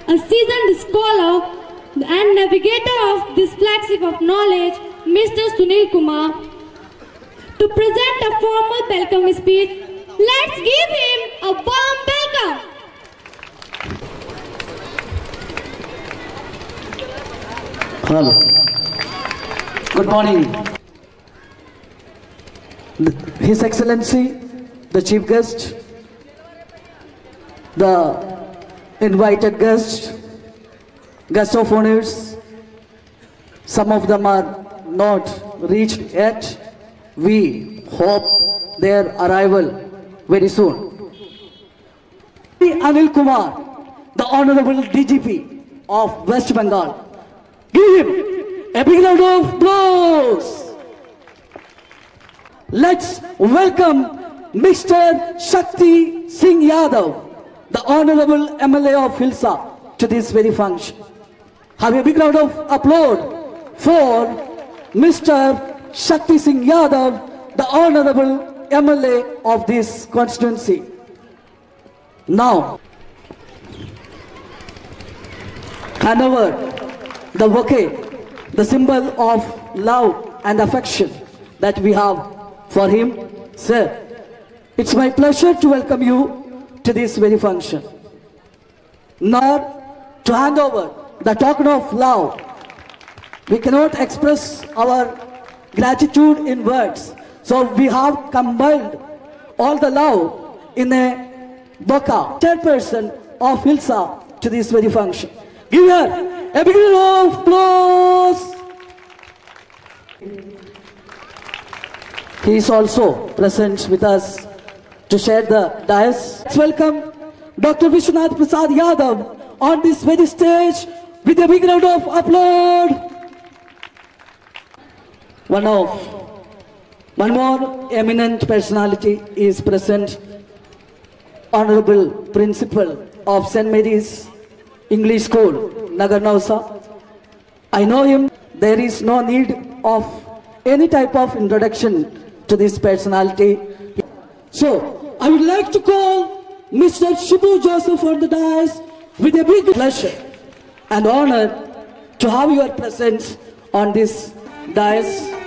a seasoned scholar and navigator of this flagship of knowledge, Mr. Sunil Kumar, to present a formal welcome speech. Let's give him a warm welcome. Hello. Good morning. His Excellency, the Chief Guest, the invited guests, guest of honors, some of them are not reached yet. We hope their arrival very soon. Anil Kumar, the Honorable DGP of West Bengal. Give him a big round of applause. Let's welcome Mr. Shakti Singh Yadav, the Honorable MLA of Hilsa, to this very function. Have a big round of applause for Mr. Shakti Singh Yadav, the Honorable MLA of this constituency. Now, hand over the bouquet, the symbol of love and affection that we have for him. Sir, it's my pleasure to welcome you to this very function. Now, to hand over the token of love, we cannot express our gratitude in words. So we have combined all the love in a bouquet, chairperson of Hilsa, to this very function. Give her a big round of applause. He is also present with us to share the dais. Let's welcome Dr. Vishwanath Prasad Yadav on this very stage with a big round of applause. One more eminent personality is present, Honorable Principal of St. Mary's English School, Nagar Nausa. I know him. There is no need of any type of introduction to this personality. So, I would like to call Mr. Shibu Joseph on the dais with a big pleasure and honor to have your presence on this dais.